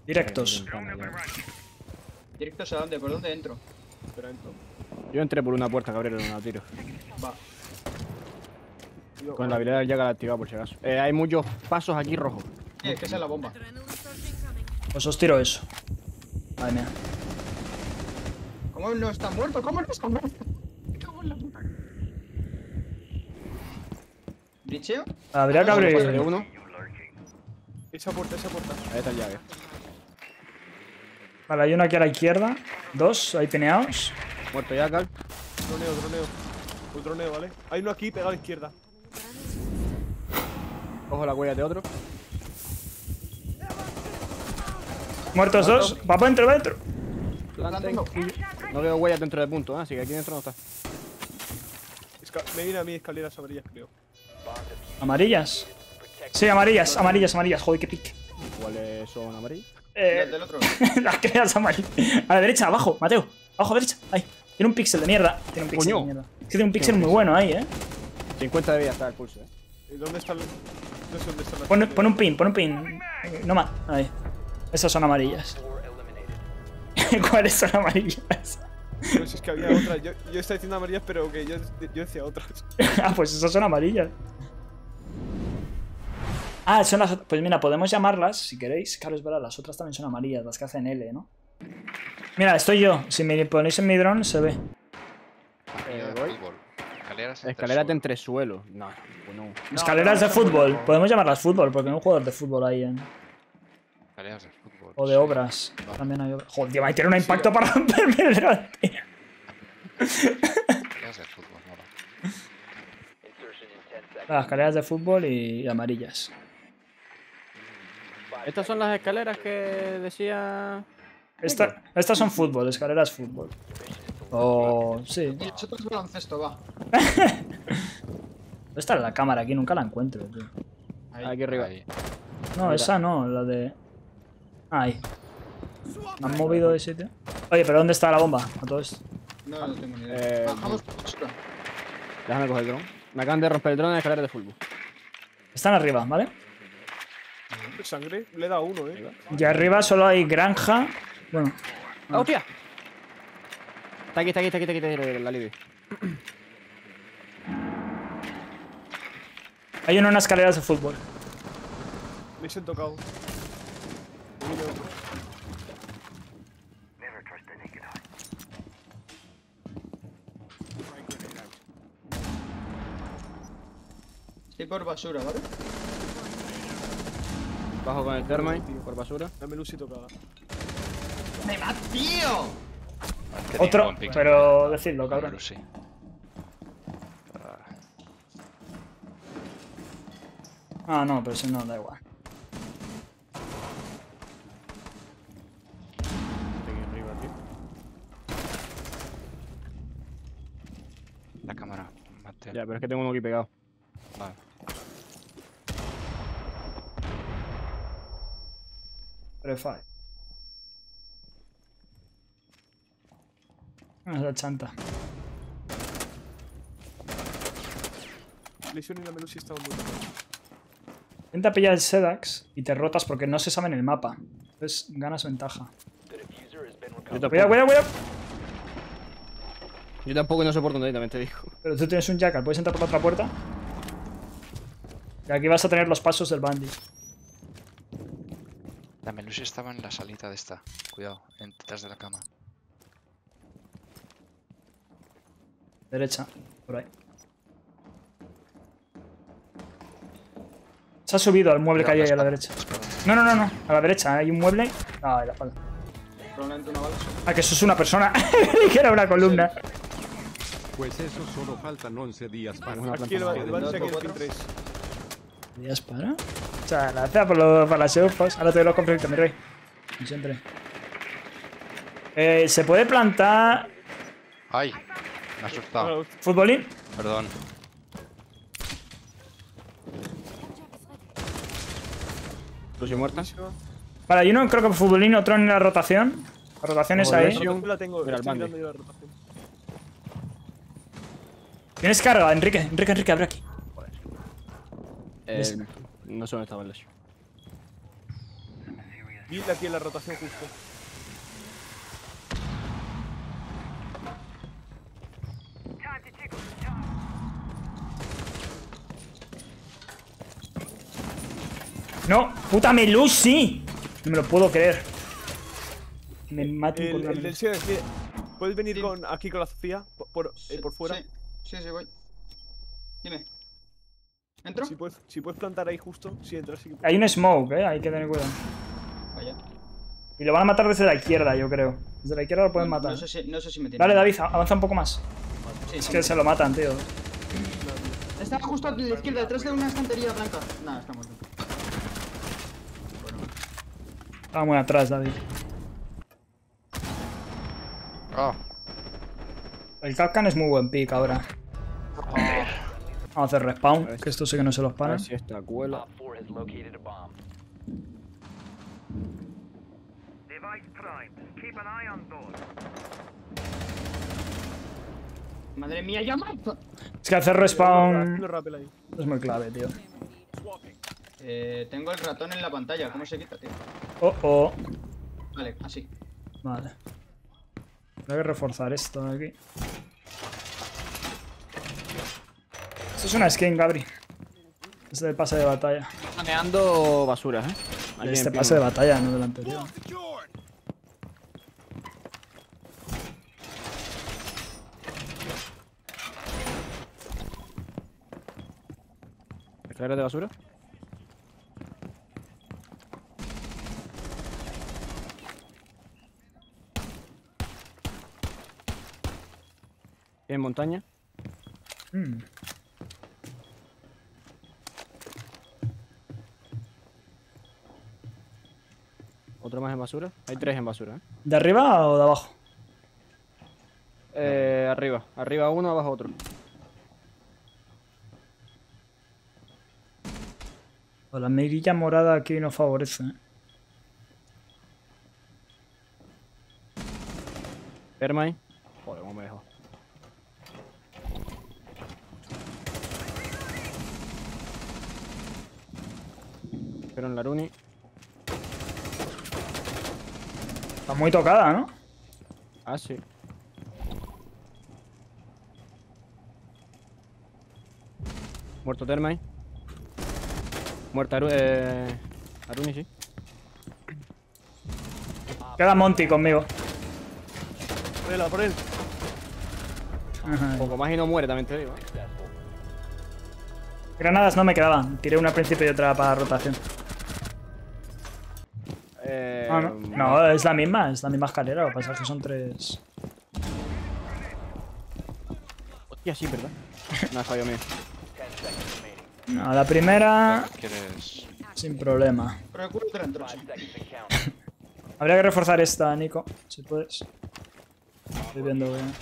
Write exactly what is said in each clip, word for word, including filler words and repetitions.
Directos. ¿Directos a dónde? ¿Por dónde entro? Pero entro. Yo entré por una puerta, cabrero, no la tiro. Va. Con la habilidad del Jackal activada por si acaso. Eh, hay muchos pasos aquí rojos. Sí, es que esa es la bomba. Pues os tiro eso. Madre mía. ¿Cómo no está muerto? ¿Cómo no está muerto? Me cago en la puta. ¿Bricheo? Habría que De abrir. uno. Esa puerta, esa puerta. Ahí está el llave. Vale, hay uno aquí a la izquierda. Dos, ahí pineados. Muerto Jackal. Droneo, droneo. Un droneo, ¿vale? Hay uno aquí pegado a la izquierda. Cojo la huella de otro. Muertos dos. Va para adentro, va adentro. Planten. No veo huellas dentro del punto, ¿eh? Así que aquí dentro no está. Esca me viene a mí escaleras amarillas, creo. ¿Amarillas? Sí, amarillas, amarillas, amarillas. Joder, qué pique. ¿Cuáles son amarillas? Eh, Del otro. las creas amarillas. A la derecha, abajo, Mateo. Abajo, derecha. Ahí. Tiene un píxel de mierda. Tiene un píxel Coño. de mierda. Es que tiene un píxel muy bueno ahí, eh. cincuenta de vida está el pulso, ¿eh? ¿Y dónde está el...? No sé dónde está la... Pon, pon un pin, pon un pin. No más. Ahí. Esas son amarillas. ¿Cuáles son amarillas? No, si es que había otras. Yo, yo estaba diciendo amarillas, pero que yo, yo decía otras. Ah, pues esas son amarillas. Ah, son las. Pues mira, podemos llamarlas si queréis. Claro, es verdad, las otras también son amarillas, las que hacen L, ¿no? Mira, estoy yo. Si me ponéis en mi dron, se ve. Eh, voy. Escaleras. Escaleras de entresuelo. No, pues no. Escaleras de fútbol. Podemos llamarlas fútbol, porque hay un jugador de fútbol ahí en. Escaleras de fútbol. O de obras. También hay obras. Joder, tío, ahí tiene un impacto para romperme el dron, tío. Escaleras de fútbol, mola. Las escaleras de fútbol y amarillas. Estas son las escaleras que decía. Esta- estas son fútbol, escaleras fútbol. O. Sí. Y nosotros baloncesto, va. ¿Dónde está la cámara aquí? Nunca la encuentro, tío. Ahí. Aquí arriba. Ahí. No, esa no, la de. Ahí. ¿Me han movido de sitio? Oye, pero ¿dónde está la bomba? A todo esto. No, no tengo ni idea. Eh, Bajamos por basura. Déjame coger el dron. Me acaban de romper el dron en escaleras de fútbol. Están arriba, ¿vale? Sangre, le he dado uno, eh. Y arriba solo hay granja. Bueno, ¡Ah, hostia! Está aquí, está aquí, está aquí, está aquí, está aquí, la Libby. hay uno en las escaleras de fútbol. Me he tocado. Me viene otro. Estoy por basura, ¿vale? Bajo con el Thermite, por basura. Dame luz y tocada. ¡Me va, tío! Tenía Otro, buen pick. pero decidlo, cabrón. Pero sí. Ah, no, pero si no, da igual. Está aquí arriba, tío. La cámara, Mateo. Ya, pero es que tengo uno aquí pegado. Vale. Prefire. Ah, es la chanta. Lesion y la Melusi estaban muy bien. Intenta pillar el Sedax y te rotas porque no se sabe en el mapa. Entonces ganas ventaja. Yo tampoco, Cuidado, cuidado, cuidado. Yo tampoco no sé por dónde ir, también te digo. Pero tú tienes un Jackal, ¿puedes entrar por la otra puerta? Y aquí vas a tener los pasos del Bandit. La Melusi estaba en la salita de esta. Cuidado, en- detrás de la cama. Derecha, por ahí. Se ha subido al mueble que hay ahí a la derecha. No, no, no, no. A la derecha hay un mueble. Ah, en la espalda. Probablemente una bala. Ah, que eso es una persona. Que era una columna. Pues eso solo faltan once días para... Una Aquí el planta el más. Banshee, aquí el pin tres. ¿Días para? O sea, gracias por, lo, por las eufos. Ahora te doy los conflictos, mi rey. Como siempre. Eh, se puede plantar. ¡Ay! Me ha asustado. ¿Futbolín? Perdón. Lucy muerta. Vale, hay uno creo que futbolín, otro en la rotación. La rotación es ahí. Joder. La tengo, Mira, el estoy Bandy. mirando yo la rotación. Tienes carga, Enrique. Enrique, Enrique, abre aquí. Eh, no sé dónde estaba el Lucy. Bill aquí en la rotación justo. No, puta Melusi. No me lo puedo creer. Me mato por El, una el del Melusi. Sion, es que- ¿puedes venir Sí. con, aquí con la Sofía? Por, por, eh, por fuera. Sí, sí, sí, voy. Dime. ¿Entro? Si puedes, si puedes plantar ahí justo, si entras, sí que puedes. Hay un smoke, eh, hay que tener cuidado. Vaya. Y lo van a matar desde la izquierda, yo creo. Desde la izquierda lo pueden No, matar. no sé si, no sé si me tiene. Dale, David, avanza un poco más. Sí, Es sí. que se lo matan, tío. Está justo a la izquierda, detrás de una estantería blanca. Nada, está muerto. Bueno, Estaba muy atrás, David. Oh, El Capcan es muy buen pick ahora. Vamos a hacer respawn, que esto sí que no se los A para. ver si esta cuela. madre mía, llama. Es que hacer Hazlo respawn rápido ahí. es muy clave, tío. Eh, tengo el ratón en la pantalla, ¿cómo se quita, tío? Oh, oh. Vale, así. Vale. Hay que reforzar esto de aquí. Esto es una skin, Gabri. Es del pase de batalla. Planeando basuras, eh. Aquí Este en pase de pino. batalla, no del anterior. ¿Escaleras de basura? ¿En montaña? Mm. ¿Otro más en basura? Hay tres en basura, ¿eh? ¿De arriba o de abajo? Eh, arriba. Arriba uno, abajo otro. Pues la mirilla morada aquí no favorece, ¿eh? Permine. Joder, cómo me dejó. Pero en la Runi. Está muy tocada, ¿no? Ah, sí. Muerto Termine. Muerta Aru eh... Aruni, sí. Queda Monty conmigo. Por él, a por él. Ajá. Poco más y no muere, también te digo. Granadas no me quedaban. Tiré una al principio y otra para rotación. Eh... Ah, no. No, es la misma, es la misma escalera. Lo que pasa es que son tres. Hostia, sí, ¿verdad? No, es fallo mío. No, la primera, ¿quieres? sin problema. Pero el culo te la entro, sí. Habría que reforzar esta, Nico, si puedes. Estoy viendo bien.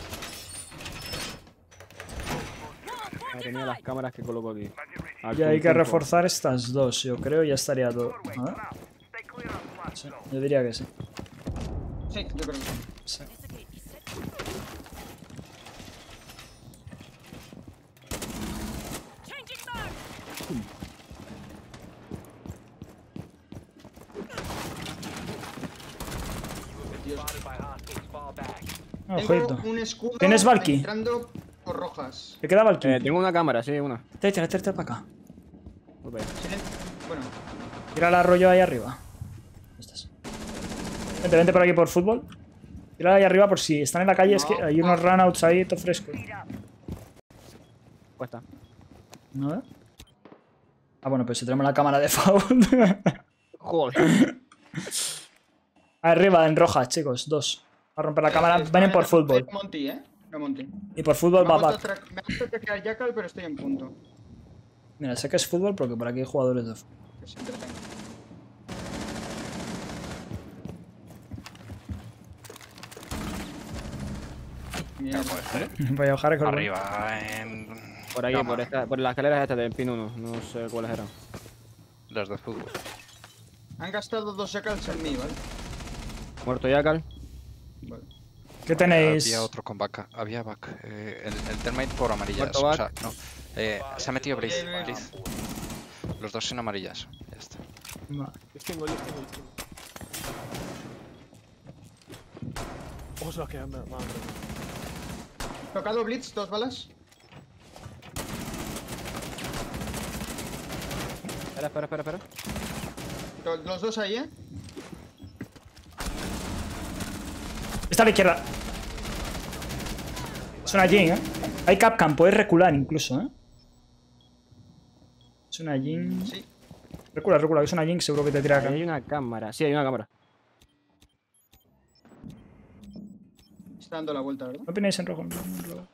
Madre mía, las cámaras que coloco aquí. Al Y hay que conjunto. reforzar estas dos, yo creo, y ya estaría todo. A ver. Sí, yo diría que sí. Sí, yo creo que sí. Sí. Ojito. Tengo un escudo ¿Tienes Valky? entrando por rojas. ¿Te queda Valky? Eh, tengo una cámara, sí, una. Tírate, tírate, tírate para acá. Voy para allá. Silen- Bueno, Tira el arroyo ahí arriba. ¿Dónde estás? Vente, vente por aquí por fútbol. Tira ahí arriba por si están en la calle, es que hay unos runouts ahí, todo fresco. Cuesta. ¿No ve? Ah, bueno, pues si tenemos la cámara de foul. Joder. Arriba, en rojas, chicos, dos. Va a romper la cámara, eh, vienen por está- fútbol. estoy Monty, eh. No Monty. Y por fútbol Me va ha vuelto back. a tra- me ha vuelto a traquear Jackal, pero estoy en punto. Mira, sé que es fútbol porque por aquí hay jugadores de fútbol. Que se entretenga. Mierda. Voy a bajar con Arriba, en... Por ahí, Cama. por, esta, por las escaleras estas del pin uno. No sé cuáles eran. Las de fútbol. Han gastado dos Jackals en mí, ¿vale? Muerto Yakal. Vale. ¿Qué tenéis? Había otro con vaca. Había vaca. Eh, el, el termite por amarillas. Muerto O Bac. sea, no. Eh, se ha metido Blaze. Eh, Blaze. Los dos sin amarillas. Ya está. Vale. Yo tengo, yo tengo, yo tengo. ¿Cómo se los quedan? Madre mía. Tocado Blitz, dos balas. Espera, espera, espera, espera. Los, los dos ahí, eh. Está a la izquierda. Es una Jin, ¿eh? Hay Capcam, puedes recular incluso, ¿eh? Es una Jin. Sí. Recula, recula, que es una Jin, seguro que te tira acá. Ahí hay una cámara. Sí, hay una cámara. Está dando la vuelta, ¿verdad? No opináis en rojo, en rojo, en rojo.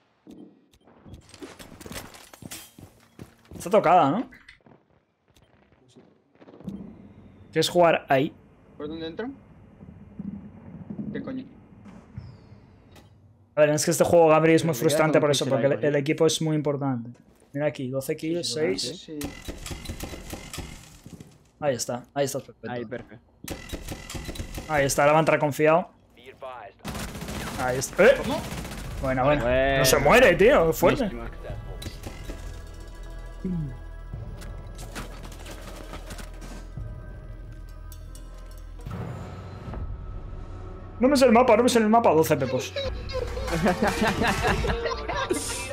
Está tocada, ¿no? ¿Quieres jugar ahí? ¿Por dónde entra? ¿Qué coño? A ver, es que este juego, Gabri, es muy Me queda frustrante con por eso, pixel porque ahí, el, por el ahí. equipo es muy importante. Mira aquí, doce kills, seis. Sí. Ahí está, ahí estás perfecto. Ahí, perfecto. Ahí está, ahora va a entrar confiado. Ahí está. ¡Eh! Buena, buena. Bueno. No se muere, tío, qué fuerte. Buenísima. No me sé el mapa, no me sé el mapa, doce pepos.